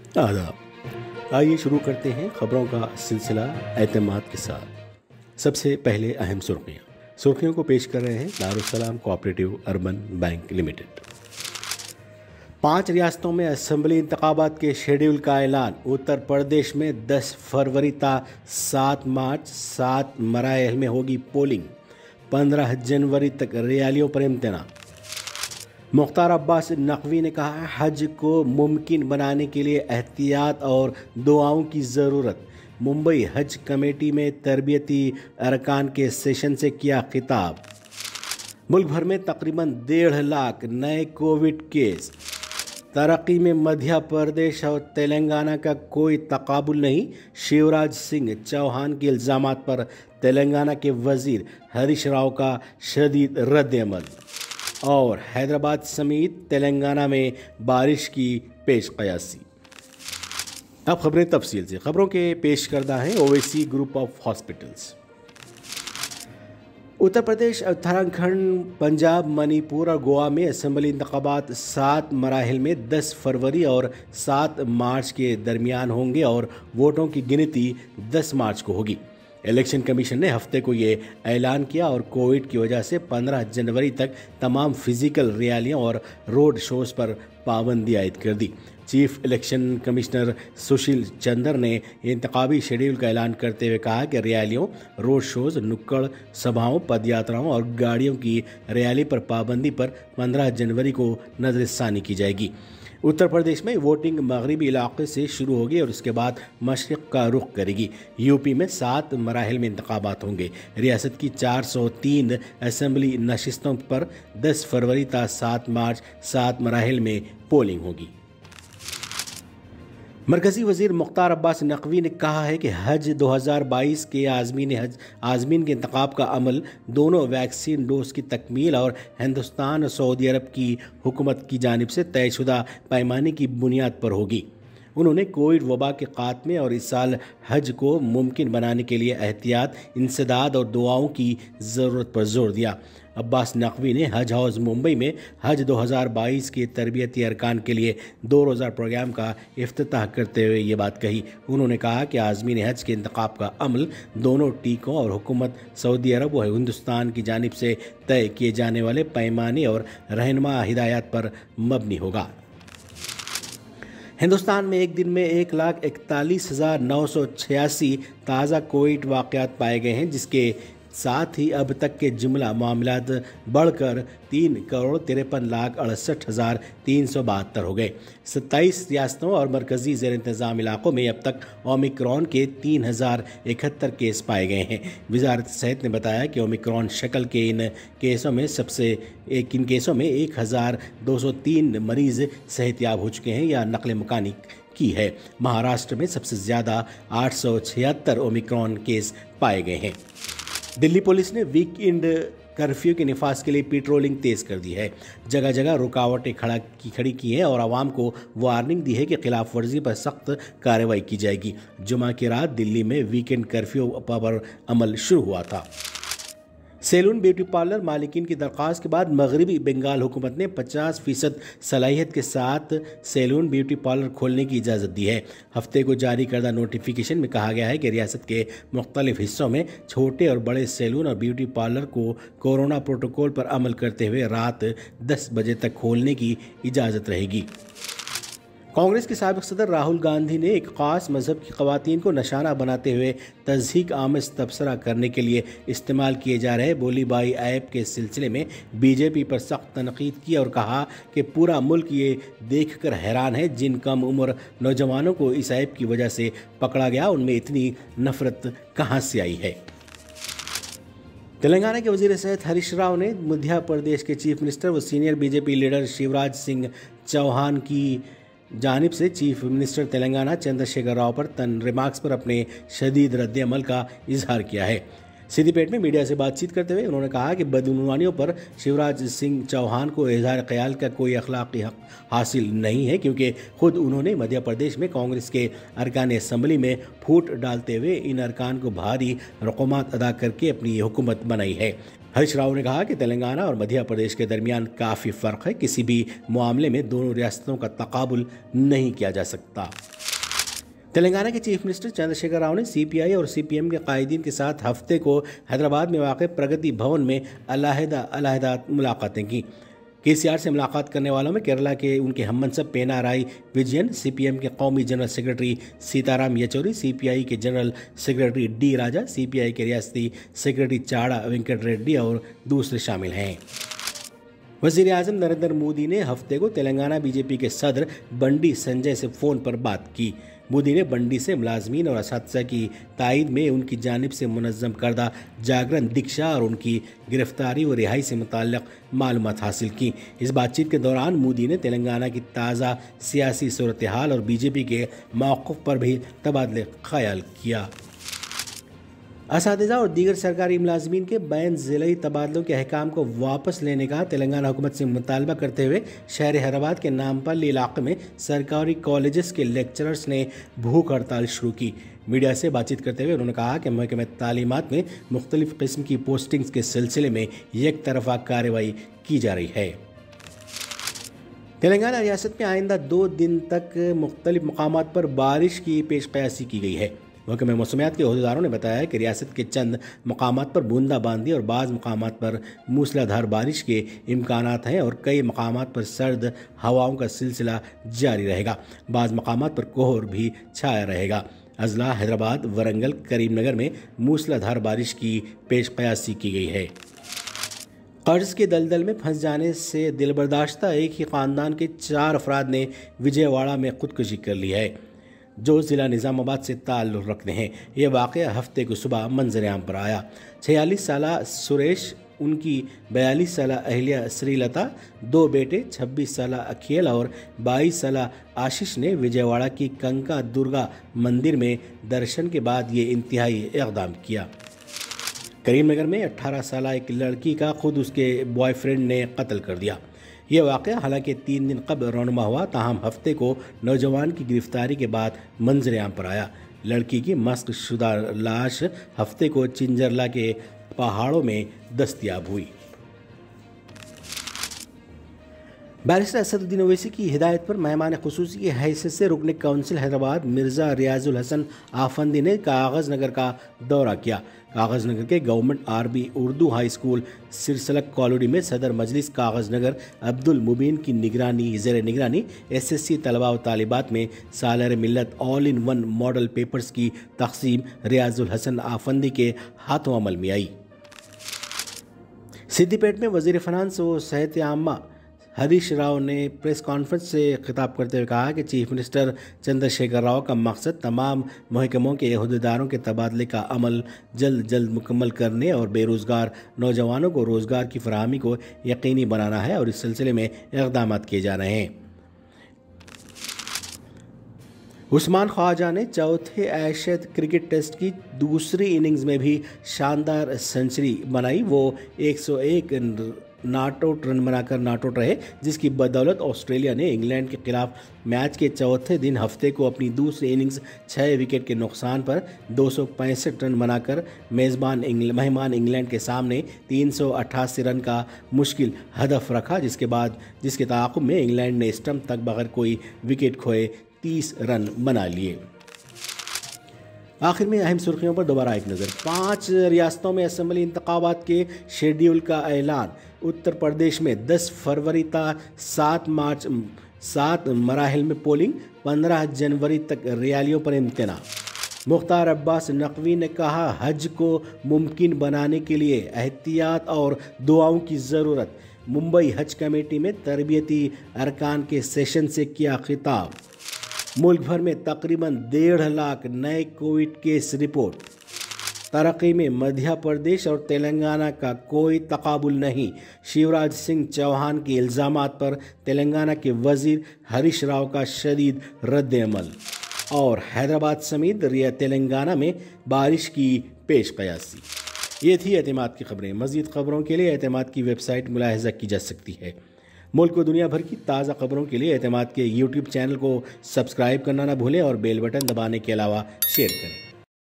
आदाब। आइए शुरू करते हैं खबरों का सिलसिला एतमाद के साथ। सबसे पहले अहम सुर्खियों को पेश कर रहे हैं Darussalam cooperative urban bank limited. 5 रियासतों में असेंबली इंतखाबात के शेड्यूल का ऐलान। उत्तर प्रदेश में 10 फरवरी ता 7 मार्च 7 मराइल में होगी पोलिंग। 15 जनवरी तक रैलियों पर इम्तिना। मुख्तार अब्बास नकवी ने कहा, हज को मुमकिन बनाने के लिए एहतियात और दुआओं की ज़रूरत। मुंबई हज कमेटी में तरबियती अरकान के सेशन से किया खिताब। मुल्क भर में तकरीबन 1.5 लाख नए कोविड केस। तरक्की में मध्य प्रदेश और तेलंगाना का कोई तकाबुल नहीं। शिवराज सिंह चौहान के इल्ज़ामात पर तेलंगाना के वजीर हरीश राव का शदीद रद्द-ए-अमल। और हैदराबाद समेत तेलंगाना में बारिश की पेश कयासी। अब खबरें तफसील से। खबरों के पेश करदा हैं Owaisi group of hospitals. Uttar Pradesh, Uttarakhand, Punjab, Manipur और गोवा में असेंबली इंतखाबात 7 मराहिल में 10 फरवरी और 7 मार्च के दरमियान होंगे और वोटों की गिनती 10 मार्च को होगी। इलेक्शन कमीशन ने हफ्ते को ये ऐलान किया और कोविड की वजह से 15 जनवरी तक तमाम फिजिकल रैलियों और रोड शोज पर पाबंदी आयद कर दी। Chief election commissioner Sushil Chandra ने इंतखाबी शेड्यूल का ऐलान करते हुए कहा कि रैलियों, रोड शोज, नुक्कड़ सभाओं, पदयात्राओं और गाड़ियों की रैली पर पाबंदी पर 15 जनवरी को नजरसानी की जाएगी। उत्तर प्रदेश में वोटिंग मगरबी इलाके से शुरू होगी और उसके बाद मशरिक का रुख करेगी। यूपी में 7 मराहिल में इंतखाबात होंगे। रियासत की 403 असेंबली नशिस्तों पर 10 फरवरी ता 7 मार्च 7 मराहिल में पोलिंग होगी। मरकज़ी वज़ीर मुख्तार अब्बास नकवी ने कहा है कि हज 2022 के आज़मीन के इंतखाब का अमल दोनों वैक्सीन डोज की तकमील और हिंदुस्तान और सऊदी अरब की हुकूमत की जानिब से तयशुदा पैमाने की बुनियाद पर होगी। उन्होंने कोविड वबा के खात्मे और इस साल हज को मुमकिन बनाने के लिए एहतियात, इंसदाद और दुआओं की ज़रूरत पर जोर दिया। अब्बास नकवी ने हज हाउस मुंबई में हज 2022 के तरबियती अरकान के लिए 2 रोज़ा प्रोग्राम का इफ्तिताह करते हुए ये बात कही। उन्होंने कहा कि आज़मीन हज के इंतखाब का अमल दोनों टीकों और हुकूमत सऊदी अरब व हिंदुस्तान की जानिब से तय किए जाने वाले पैमाने और रहनुमा हिदायत पर मबनी होगा। हिंदुस्तान में एक दिन में 1,41,986 ताज़ा कोविड वाक़यात पाए गए हैं, जिसके साथ ही अब तक के जुमला मामलात बढ़कर 3,53,68,372 हो गए। 27 रियासतों और मरकज़ी ज़ेर इंतज़ाम इलाकों में अब तक ओमिक्रॉन के 3,071 केस पाए गए हैं। वज़ारत सेहत ने बताया कि ओमिक्रॉन शक्ल के इन केसों में 1,203 मरीज़ सेहतयाब हो चुके हैं या नकल मकानी की है। महाराष्ट्र में सबसे ज़्यादा 876 ओमिक्रॉन केस पाए गए हैं। दिल्ली पुलिस ने वीकेंड कर्फ्यू के निफाज के लिए पेट्रोलिंग तेज कर दी है। जगह जगह रुकावटें खड़ी की हैं और आवाम को वार्निंग दी है कि खिलाफ वर्जी पर सख्त कार्रवाई की जाएगी। जुमा की रात दिल्ली में वीकेंड कर्फ्यू पर अमल शुरू हुआ था। सैलून ब्यूटी पार्लर मालिकीन की दरख्वास्त के बाद मगरबी बंगाल हुकूमत ने 50% सलाहियत के साथ सैलून ब्यूटी पार्लर खोलने की इजाज़त दी है। हफ्ते को जारी करदा नोटिफिकेशन में कहा गया है कि रियासत के मुख्तलिफ हिस्सों में छोटे और बड़े सैलून और ब्यूटी पार्लर को कोरोना प्रोटोकॉल पर अमल करते हुए रात 10 बजे तक खोलने की इजाज़त रहेगी। कांग्रेस के साबिक़ सदर राहुल गांधी ने एक ख़ास मज़हब की ख़वातीन को निशाना बनाते हुए तज़हीक आमेज़ तबसरा करने के लिए इस्तेमाल किए जा रहे बोली बाई ऐप के सिलसिले में बीजेपी पर सख्त तनकीद की और कहा कि पूरा मुल्क ये देखकर हैरान है जिन कम उम्र नौजवानों को इस ऐप की वजह से पकड़ा गया, उनमें इतनी नफ़रत कहाँ से आई है। तेलंगाना के वज़ीर सेहत हरीश राव ने मध्य प्रदेश के चीफ मिनिस्टर व senior BJP leader Shivraj Singh Chouhan की जानिब से चीफ मिनिस्टर तेलंगाना चंद्रशेखर राव पर रिमार्क्स पर अपने शदीद रद्द-ए-अमल का इजहार किया है। सिद्दीपेट में मीडिया से बातचीत करते हुए उन्होंने कहा कि बदउनवानियों पर शिवराज सिंह चौहान को इजहार ख्याल का कोई अखलाकी हक हासिल नहीं है, क्योंकि खुद उन्होंने मध्य प्रदेश में कांग्रेस के अरकान असम्बली में फूट डालते हुए इन अरकान को भारी रकूमात अदा करके अपनी हुकूमत बनाई है। हरीश राव ने कहा कि तेलंगाना और मध्य प्रदेश के दरमियान काफ़ी फ़र्क है, किसी भी मामले में दोनों रियासतों का तकाबुल नहीं किया जा सकता। तेलंगाना के चीफ मिनिस्टर चंद्रशेखर राव ने सीपीआई और सीपीएम के कायदीन के साथ हफ्ते को हैदराबाद में वाक़ प्रगति भवन में अलहदा मुलाकातें की। केसीआर से मुलाकात करने वालों में केरला के उनके हममनसब पेनाराई विजयन, सीपीएम के कौमी general secretary Sitaram Yechury, CPI के general secretary D Raja, CPI के रियासती सेक्रेटरी चाड़ा वेंकट रेड्डी और दूसरे शामिल हैं। वज़ीर आज़म नरेंद्र मोदी ने हफ्ते को तेलंगाना बीजेपी के सदर बंडी संजय से फ़ोन पर बात की। मोदी ने बंडी से मुलाजमीन और असातिज़ा की तायद में उनकी जानिब से मुनज़्ज़म करदा जागरण दीक्षा और उनकी गिरफ्तारी व रिहाई से मुताल्लिक़ मालूमात हासिल की। इस बातचीत के दौरान मोदी ने तेलंगाना की ताज़ा सियासी सूरत हाल और बीजेपी के मौक़िफ़ पर भी तबादले ख़याल किया। असातिज़ा और दीगर सरकारी मुलाजमीन के बैन ज़िलई तबादलों के अहकाम को वापस लेने का तेलंगाना हुकूमत से मुतालबा करते हुए शहर हैदराबाद के नामपल्ली इलाके में सरकारी कॉलेजेस के लेक्चरर्स ने भूख हड़ताल शुरू की। मीडिया से बातचीत करते हुए उन्होंने कहा कि महकमे तालीमात में मुख्तलिफ़ किस्म की पोस्टिंग्स के सिलसिले में एक तरफा कार्रवाई की जा रही है। तेलंगाना रियासत में आइंदा 2 दिन तक मुख्तलिफ मकामात पर बारिश की पेशकयासी की गई है। महकमे मौसमियात के अहदेदारों ने बताया कि रियासत के चंद मकामात पर बूंदाबांदी और बाज़ मकामात पर मूसलाधार बारिश के इम्कानात हैं और कई मकामात पर सर्द हवाओं का सिलसिला जारी रहेगा। बाज़ मकामात पर कोहर भी छाया रहेगा। अजला, हैदराबाद, वरंगल, करीमनगर में मूसलाधार बारिश की पेशकयासी की गई है। कर्ज के दलदल में फंस जाने से दिलबर्दाश्ता एक ही ख़ानदान के 4 अफराद ने विजयवाड़ा में खुदकुशी कर ली है, जो ज़िला निज़ामाबाद से ताल्लुक़ रखते हैं। ये वाक़या हफ्ते को सुबह मंजर-ए-आम पर आया। 46 साला सुरेश, उनकी 42 साला अहलिया श्रीलता, 2 बेटे 26 साला अखिल और 22 साला आशीष ने विजयवाड़ा की कंका दुर्गा मंदिर में दर्शन के बाद ये इंतहाई इक़दाम किया। करीमनगर में 18 साला एक लड़की का खुद उसके बॉयफ्रेंड ने कत्ल कर दिया। यह वाक़या हालांकि 3 दिन कबल रौनमा हुआ, ताहम हफ्ते को नौजवान की गिरफ्तारी के बाद मंजर-ए-आम पर आया। लड़की की मस्क शुदा लाश हफ्ते को चिंजरला के पहाड़ों में दस्तयाब हुई। बैरिस्टर असदुद्दीन ओवैसी की हिदायत पर मेहमान खुसूसी की हैसियत से रुकन काउंसिल हैदराबाद मिर्ज़ा रियाजुल हसन आफंदी ने कागज़ नगर का दौरा किया। कागज़ नगर के government RB Urdu high school Sirsilk colony में सदर मजलिस कागज़ नगर अब्दुल मुबीन की ज़ेर निगरानी SSC तलबा व तालिबात में Salar Millat all in one model papers की तक़सीम रियाजुल हसन आफंदी के हाथों अमल में आई। सिद्दीपेट में वज़ीर फ़िनांस व सेहत आम्मा हरीश राव ने प्रेस कॉन्फ्रेंस से खिताब करते हुए कहा कि चीफ मिनिस्टर चंद्रशेखर राव का मकसद तमाम महकमों के अहदेदारों के तबादले का अमल जल्द मुकम्मल करने और बेरोज़गार नौजवानों को रोज़गार की फराहमी को यकीनी बनाना है और इस सिलसिले में इक़दाम किए जा रहे हैं। उस्मान ख्वाजा ने चौथे एशियन क्रिकेट टेस्ट की दूसरी इनिंग्स में भी शानदार सेंचुरी बनाई। वो 101 नॉट आउट रन बनाकर नॉट आउट रहे, जिसकी बदौलत ऑस्ट्रेलिया ने इंग्लैंड के खिलाफ मैच के चौथे दिन हफ्ते को अपनी दूसरी इनिंग्स 6 विकेट के नुकसान पर 265 रन बनाकर मेहमान इंग्लैंड के सामने 388 रन का मुश्किल हदफ रखा, जिसके ताक़ुब में इंग्लैंड ने स्टंप तक बगैर कोई विकेट खोए 30 रन बना लिए। आखिर में अहम सुर्खियों पर दोबारा एक नज़र। 5 रियासतों में असम्बली इंतखाबात के शेड्यूल का ऐलान। उत्तर प्रदेश में 10 फरवरी तक 7 मराहिल में पोलिंग, 15 जनवरी तक रैलियों पर इम्तना। मुख्तार अब्बास नकवी ने कहा, हज को मुमकिन बनाने के लिए एहतियात और दुआओं की ज़रूरत। मुंबई हज कमेटी में तरबियती अरकान के सेशन से किया खिताब। मुल्क भर में तकरीबन 1.5 लाख नए कोविड केस रिपोर्ट। तरक्की में मध्य प्रदेश और तेलंगाना का कोई तकाबुल नहीं। शिवराज सिंह चौहान के इल्ज़ामात पर तेलंगाना के वज़ीर हरीश राव का शदीद रद्द-ए-अमल। और हैदराबाद समेत तेलंगाना में बारिश की पेशकयासी। ये थी एतमाद की खबरें। मज़ीद खबरों के लिए एतमाद की वेबसाइट मुलाहिज़ा की जा सकती है। मुल्क व दुनिया भर की ताज़ा खबरों के लिए एतमाद के YouTube चैनल को सब्सक्राइब करना ना भूलें और बेल बटन दबाने के अलावा शेयर करें।